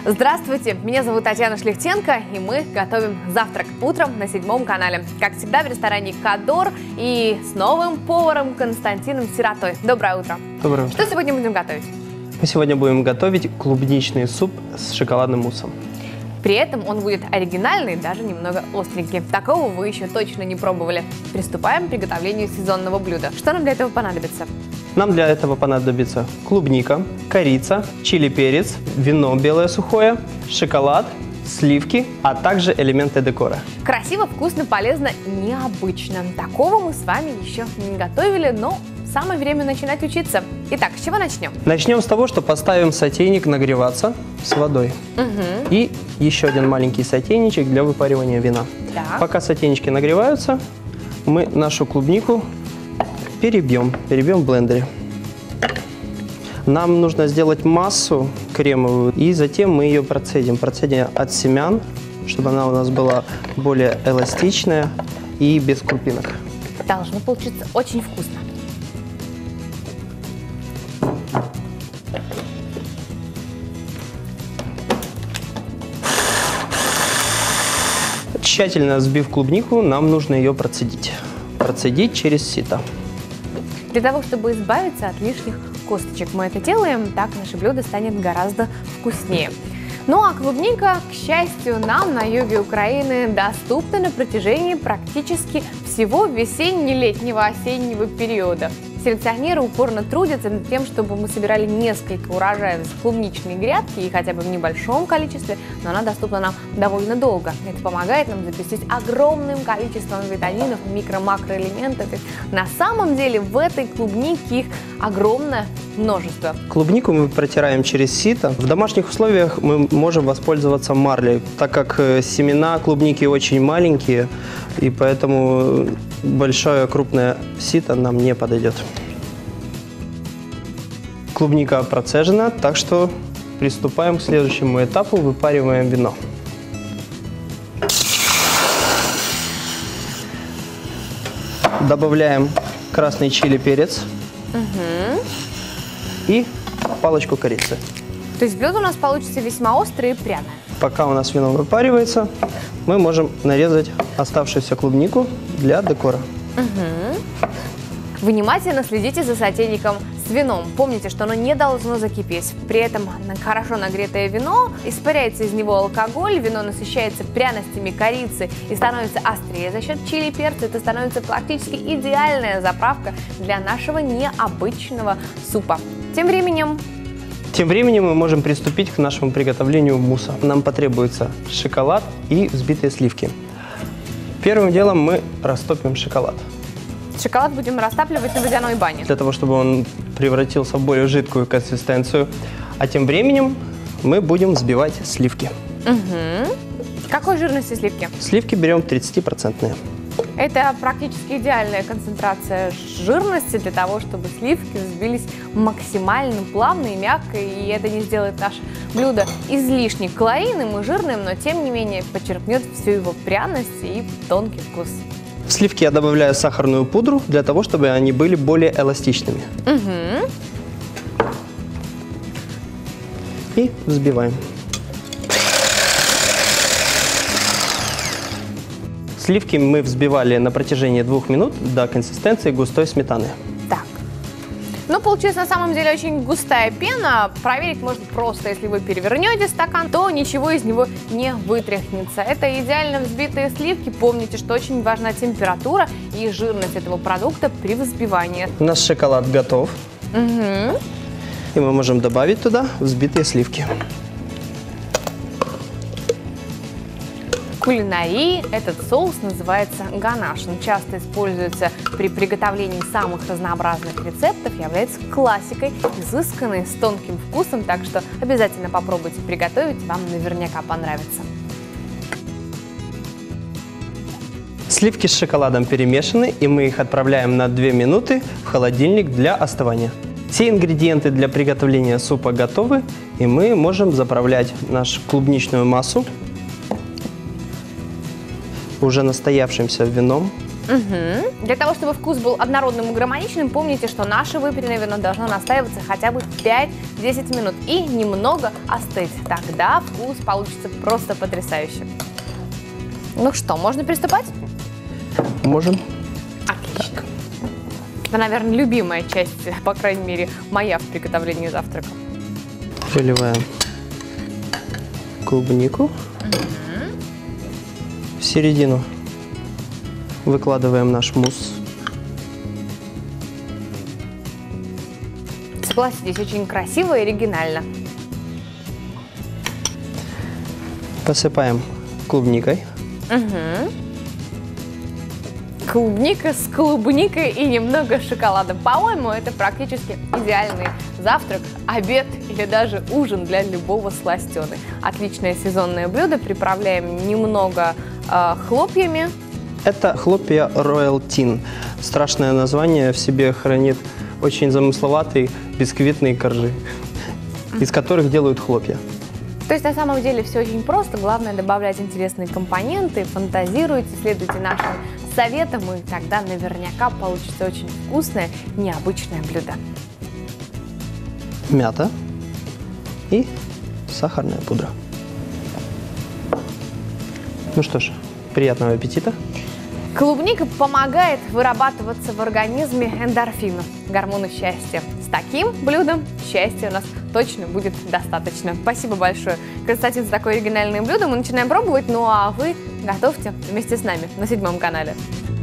Здравствуйте, меня зовут Татьяна Шлихтенко, и мы готовим завтрак утром на 7 канале. Как всегда, в ресторане «Кадор» и с новым поваром Константином Сиротой. Доброе утро. Доброе утро. Что сегодня будем готовить? Мы сегодня будем готовить клубничный суп с шоколадным муссом. При этом он будет оригинальный, даже немного остренький. Такого вы еще точно не пробовали. Приступаем к приготовлению сезонного блюда. Что нам для этого понадобится? Нам для этого понадобится клубника, корица, чили-перец, вино белое сухое, шоколад, сливки, а также элементы декора. Красиво, вкусно, полезно, необычно. Такого мы с вами еще не готовили, но самое время начинать учиться. Итак, с чего начнем? Начнем с того, что поставим сотейник нагреваться с водой. И еще один маленький сотейничек для выпаривания вина. Так. Пока сотейнички нагреваются, мы нашу клубнику перебьем в блендере. Нам нужно сделать массу кремовую, и затем мы ее процедим. Процедим от семян, чтобы она у нас была более эластичная и без крупинок. Должно получиться очень вкусно. Тщательно взбив клубнику, нам нужно ее процедить. Процедить через сито. Для того, чтобы избавиться от лишних косточек, мы это делаем, так наше блюдо станет гораздо вкуснее. Ну а клубника, к счастью, нам на юге Украины доступна на протяжении практически всего весенне-летнего осеннего периода. Селекционеры упорно трудятся над тем, чтобы мы собирали несколько урожаев с клубничной грядки, и хотя бы в небольшом количестве, но она доступна нам довольно долго. Это помогает нам запастись огромным количеством витаминов, микро-макроэлементов. На самом деле в этой клубнике их огромное множество. Клубнику мы протираем через сито. В домашних условиях мы можем воспользоваться марлей, так как семена клубники очень маленькие, и поэтому большое крупное сито нам не подойдет. Клубника процежена, так что приступаем к следующему этапу, выпариваем вино. Добавляем красный чили-перец и палочку корицы. То есть блюдо у нас получится весьма острое и пряное. Пока у нас вино выпаривается, мы можем нарезать оставшуюся клубнику для декора. Внимательно следите за сотейником с вином. Помните, что оно не должно закипеть. При этом хорошо нагретое вино, испаряется из него алкоголь, вино насыщается пряностями корицы и становится острее за счет чили и перца. Это становится практически идеальная заправка для нашего необычного супа. Тем временем мы можем приступить к нашему приготовлению мусса. Нам потребуется шоколад и взбитые сливки. Первым делом мы растопим шоколад. Шоколад будем растапливать на водяной бане. Для того, чтобы он превратился в более жидкую консистенцию. А тем временем мы будем взбивать сливки. Какой жирности сливки? Сливки берем 30%. Это практически идеальная концентрация жирности для того, чтобы сливки взбились максимально плавно и мягко, и это не сделает наше блюдо излишне калорийным и жирным, но тем не менее подчеркнет всю его пряность и тонкий вкус. В сливки я добавляю сахарную пудру для того, чтобы они были более эластичными. И взбиваем. Сливки мы взбивали на протяжении 2 минут до консистенции густой сметаны. Так. Ну, получилась на самом деле очень густая пена. Проверить можно просто, если вы перевернете стакан, то ничего из него не вытряхнется. Это идеально взбитые сливки. Помните, что очень важна температура и жирность этого продукта при взбивании. Наш шоколад готов. И мы можем добавить туда взбитые сливки. В кулинарии этот соус называется ганаш. Он часто используется при приготовлении самых разнообразных рецептов, является классикой, изысканной, с тонким вкусом, так что обязательно попробуйте приготовить, вам наверняка понравится. Сливки с шоколадом перемешаны, и мы их отправляем на 2 минуты в холодильник для остывания. Все ингредиенты для приготовления супа готовы, и мы можем заправлять нашу клубничную массу уже настоявшимся вином. Угу. Для того, чтобы вкус был однородным и гармоничным, помните, что наше выпаренное вино должно настаиваться хотя бы 5-10 минут и немного остыть. Тогда вкус получится просто потрясающий. Ну что, можно приступать? Можем. Отлично. Это, наверное, любимая часть, по крайней мере, моя в приготовлении завтрака. Выливаем клубнику. В середину выкладываем наш мусс. Согласитесь, очень красиво и оригинально. Посыпаем клубникой. Угу. Клубника с клубникой и немного шоколада. По-моему, это практически идеальный завтрак, обед или даже ужин для любого сластены. Отличное сезонное блюдо. Приправляем немного хлопьями. Это хлопья Royal Tin. Страшное название в себе хранит очень замысловатые бисквитные коржи, из которых делают хлопья. То есть на самом деле все очень просто. Главное добавлять интересные компоненты, фантазируйте, следуйте нашим советам, и тогда наверняка получится очень вкусное, необычное блюдо. Мята и сахарная пудра. Ну что ж, приятного аппетита! Клубника помогает вырабатываться в организме эндорфинов, гормону счастья. С таким блюдом счастья у нас точно будет достаточно. Спасибо большое, Константин, за такое оригинальное блюдо. Мы начинаем пробовать, ну а вы готовьте вместе с нами на 7 канале.